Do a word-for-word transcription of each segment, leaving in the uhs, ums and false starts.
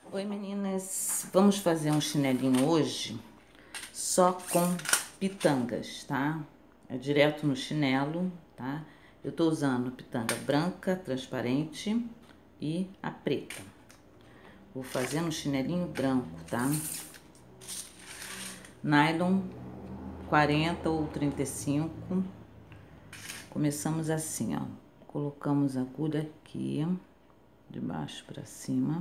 Oi meninas, vamos fazer um chinelinho hoje só com pitangas, tá? É direto no chinelo, tá? Eu tô usando pitanga branca, transparente e a preta. Vou fazer um chinelinho branco, tá? Nylon quarenta ou trinta e cinco. Começamos assim, ó. Colocamos a agulha aqui, de baixo pra cima.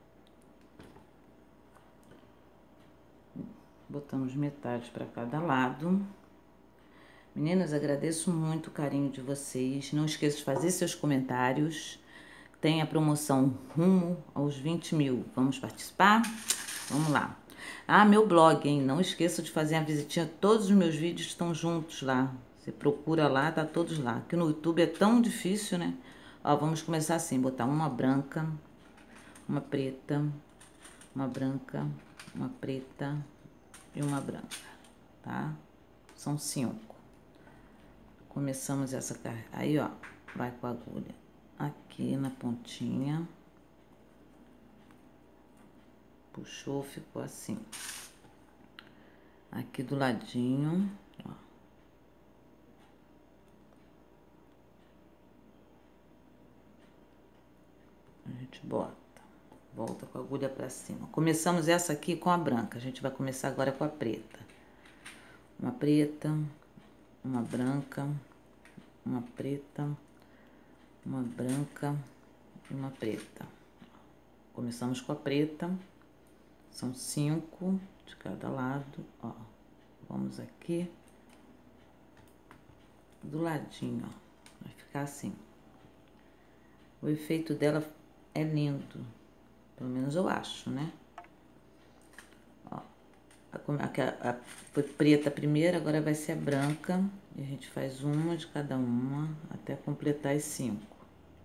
Botamos metade para cada lado. Meninas, agradeço muito o carinho de vocês. Não esqueça de fazer seus comentários. Tem a promoção rumo aos vinte mil. Vamos participar? Vamos lá. Ah, meu blog, hein? Não esqueça de fazer a visitinha. Todos os meus vídeos estão juntos lá. Você procura lá, tá todos lá. Aqui no YouTube é tão difícil, né? Ó, vamos começar assim. Botar uma branca, uma preta, uma branca, uma preta e uma branca, tá? São cinco. Começamos essa carreira. Aí, ó, vai com a agulha aqui na pontinha. Puxou, ficou assim. Aqui do ladinho, ó. A gente bota. Volta com a agulha pra cima. Começamos essa aqui com a branca. A gente vai começar agora com a preta. Uma preta, uma branca, uma preta, uma branca e uma preta. Começamos com a preta. São cinco de cada lado, ó. Vamos aqui do ladinho, ó. Vai ficar assim. O efeito dela é lindo. Pelo menos eu acho, né? Ó. A, a, a, foi preta primeiro, agora vai ser a branca. E a gente faz uma de cada uma até completar as cinco.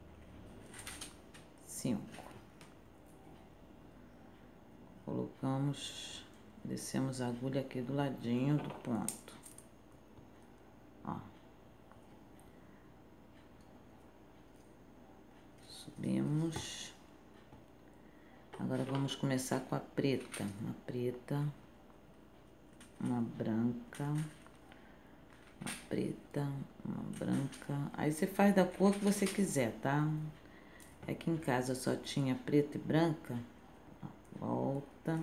Cinco. Colocamos, descemos a agulha aqui do ladinho do ponto. Ó. Subimos. Agora vamos começar com a preta. Uma preta, uma branca, uma preta, uma branca. Aí você faz da cor que você quiser, tá? Aqui em casa eu só tinha preta e branca. Volta.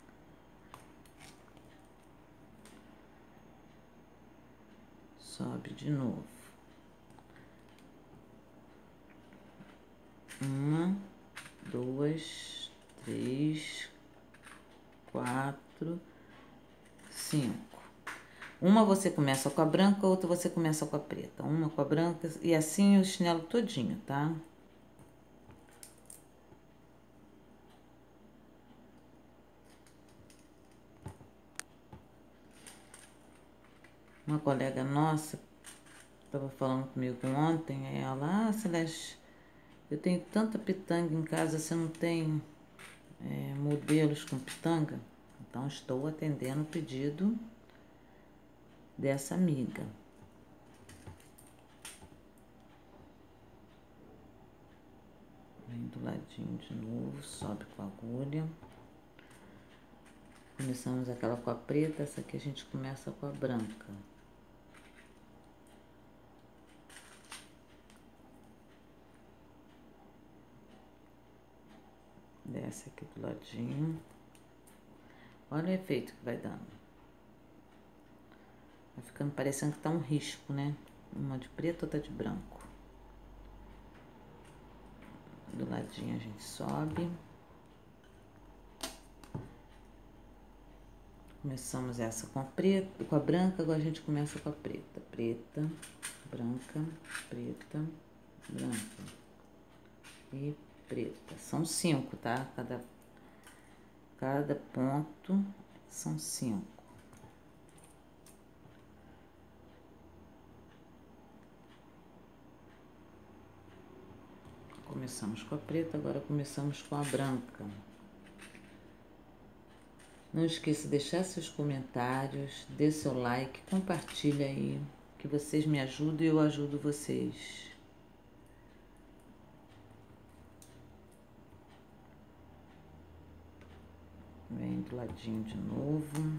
Sobe de novo. Uma, duas, três, quatro, cinco. Uma você começa com a branca, outra você começa com a preta. Uma com a branca e assim o chinelo todinho, tá? Uma colega nossa estava falando comigo ontem, aí ela, ah, Celeste, eu tenho tanta pitanga em casa, você não tem é, modelos com pitanga? Então, estou atendendo o pedido dessa amiga. Vem do ladinho de novo, sobe com a agulha. Começamos aquela com a preta, essa aqui a gente começa com a branca. Desce aqui do ladinho. Olha o efeito que vai dando. Vai ficando parecendo que tá um risco, né? Uma de preto, outra de branco. Do ladinho a gente sobe. Começamos essa com a preta, com a branca, agora a gente começa com a preta. Preta, branca, preta, branca e preta. São cinco, tá? Cada, cada ponto são cinco. Começamos com a preta, agora começamos com a branca. Não esqueça de deixar seus comentários, dê seu like, compartilha aí, que vocês me ajudam e eu ajudo vocês. do ladinho de novo.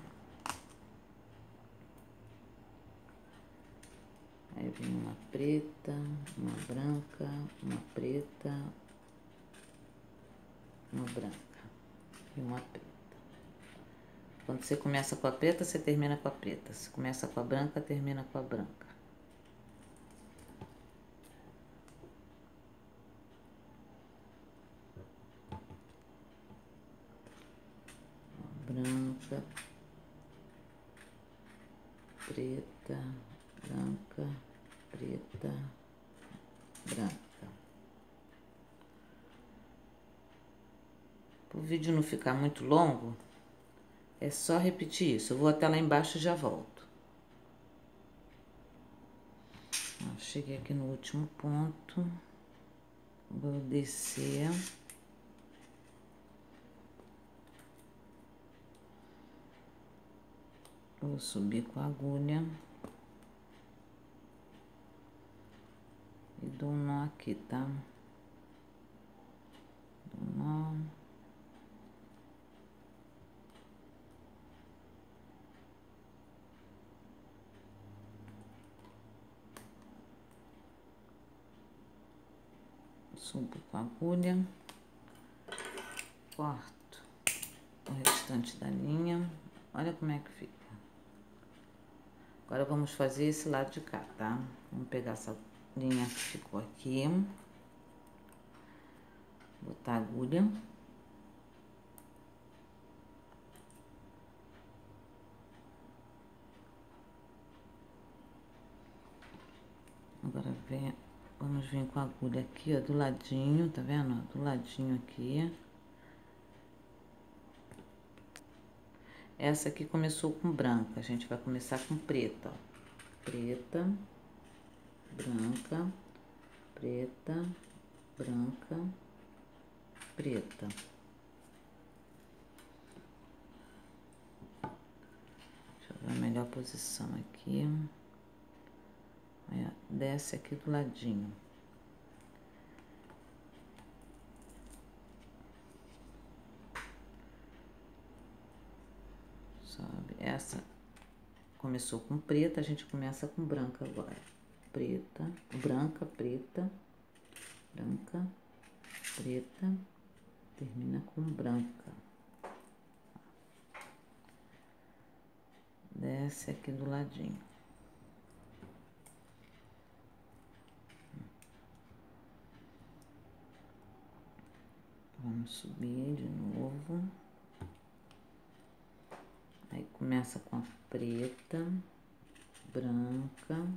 Aí vem uma preta, uma branca, uma preta, uma branca e uma preta. Quando você começa com a preta, você termina com a preta. Se começa com a branca, termina com a branca. Branca, preta, branca, preta, branca. Para o vídeo não ficar muito longo, é só repetir isso. Eu vou até lá embaixo e já volto. Ó, cheguei aqui no último ponto. Vou descer. Vou subir com a agulha. E dou um nó aqui, tá? Dou um nó. Subo com a agulha. Corto o restante da linha. Olha como é que fica. Agora vamos fazer esse lado de cá, tá? Vamos pegar essa linha que ficou aqui. Botar a agulha. Agora vem, vamos vir com a agulha aqui, ó, do ladinho, tá vendo? Do ladinho aqui. Essa aqui começou com branca, a gente vai começar com preta, ó. Preta, branca, preta, branca, preta. Deixa eu ver a melhor posição aqui. Aí, ó, desce aqui do ladinho. Sobe. Essa começou com preta, a gente começa com branca agora. Preta, branca, preta, branca, preta, termina com branca. Desce aqui do ladinho. Vamos subir de novo. Aí começa com a preta, branca,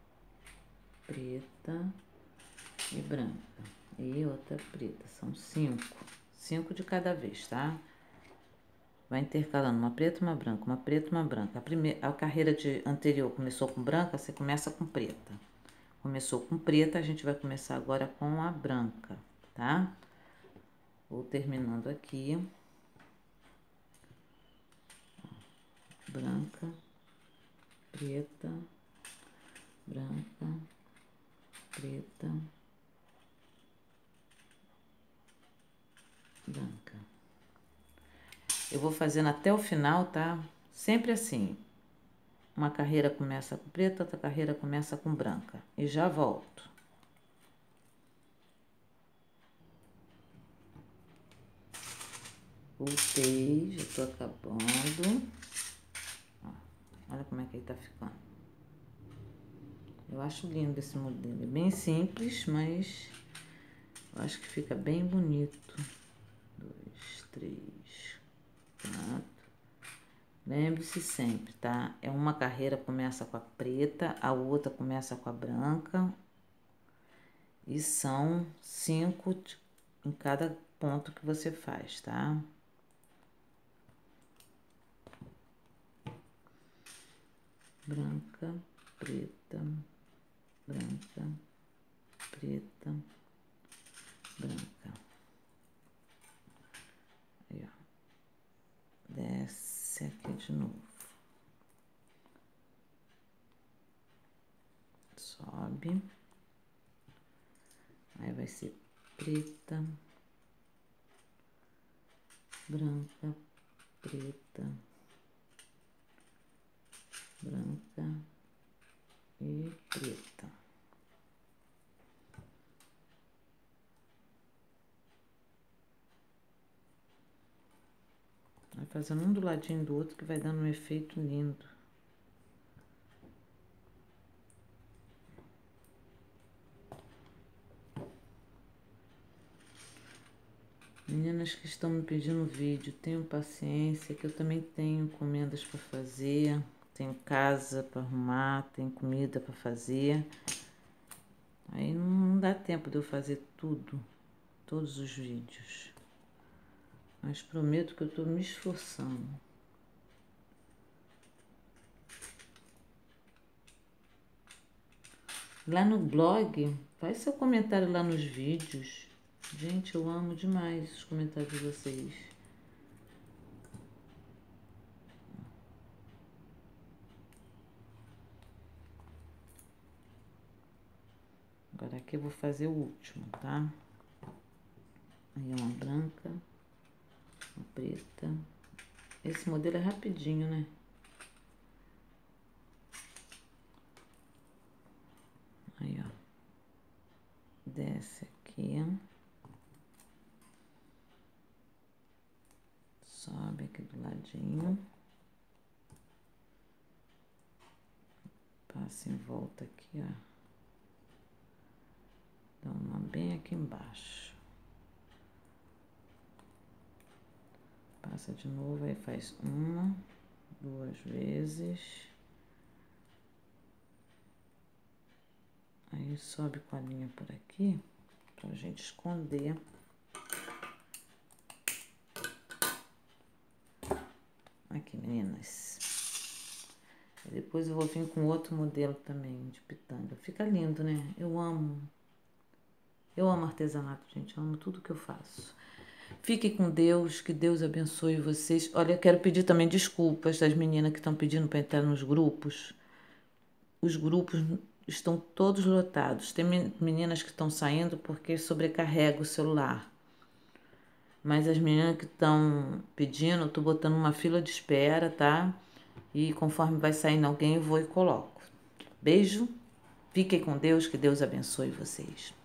preta e branca. E outra preta, são cinco. Cinco de cada vez, tá? Vai intercalando uma preta, uma branca, uma preta, uma branca. A, primeira, a carreira de anterior começou com branca, você começa com preta. Começou com preta, a gente vai começar agora com a branca, tá? Vou terminando aqui. Branca, preta, branca, preta, branca. Eu vou fazendo até o final, tá? Sempre assim. Uma carreira começa com preta, outra carreira começa com branca. E já volto. Voltei, já tô acabando. Ó, olha como é que ele tá ficando. Eu acho lindo esse modelo. É bem simples, mas eu acho que fica bem bonito. Dois, três, quatro. Lembre-se sempre, tá? É uma carreira começa com a preta, a outra começa com a branca. E são cinco em cada ponto que você faz, tá? Branca, preta, branca, preta, branca. Aí, ó. Desce aqui de novo. Sobe. Aí vai ser preta, branca, preta, branca e preta. Vai fazendo um do ladinho do outro que vai dando um efeito lindo. Meninas que estão me pedindo vídeo, tenham paciência, que eu também tenho encomendas para fazer, tenho casa para arrumar, tenho comida para fazer. Aí não dá tempo de eu fazer tudo, todos os vídeos. Mas prometo que eu estou me esforçando. Lá no blog, faz seu comentário lá nos vídeos. Gente, eu amo demais os comentários de vocês. Agora aqui eu vou fazer o último, tá? Aí é uma branca, uma preta. Esse modelo é rapidinho, né? Aí, ó. Desce aqui, ó. Sobe aqui do ladinho. Passa em volta aqui, ó. Dá uma bem aqui embaixo. Passa de novo, aí faz uma, duas vezes. Aí sobe com a linha por aqui, pra gente esconder. Aqui, meninas. E depois eu vou vir com outro modelo também, de pitanga. Fica lindo, né? Eu amo. Eu amo artesanato, gente. Eu amo tudo que eu faço. Fiquem com Deus, que Deus abençoe vocês. Olha, eu quero pedir também desculpas das meninas que estão pedindo para entrar nos grupos. Os grupos estão todos lotados. Tem meninas que estão saindo porque sobrecarrega o celular. Mas as meninas que estão pedindo, eu tô botando uma fila de espera, tá? E conforme vai saindo alguém, eu vou e coloco. Beijo. Fiquem com Deus, que Deus abençoe vocês.